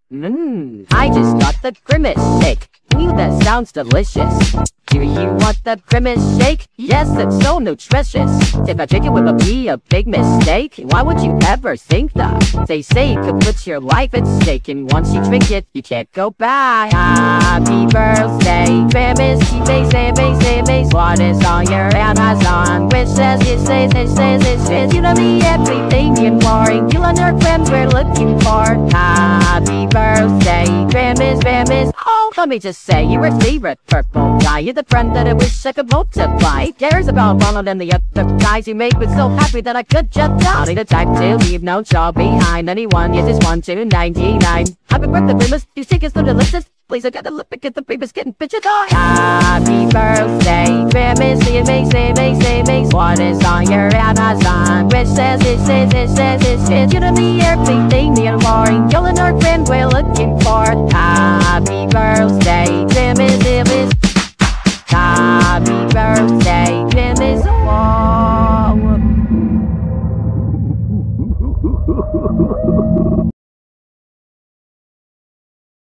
I just got the Grimace shake. Ooh, that sounds delicious. Do you want the Grimace shake? Yes, it's so nutritious. If I drink it, will it be a big mistake? Why would you ever think that? They say it could put your life at stake, and once you drink it, you can't go back. Happy birthday, Grimace. What is on your Amazon wish list? It says, you know me, everything you're boring. You learn our friends we're looking for. Happy birthday, Grimace. Oh, let me just say, you're a favorite purple guy. You're the friend that I wish I could multiply. Who cares about Ronald and the other guys you make me so happy that I could just die. Not the type to leave no child behind. Anyone, you just want to 99. Happy birthday, Grimace. You think it's so delicious? Please, I gotta look at the papers getting pictured. Happy birthday, Grimace. What is on your Amazon wish says it says you to me everything you're boring. You're an our friend we're looking for. Happy birthday, Grimace. Happy birthday, Grimace. Oh.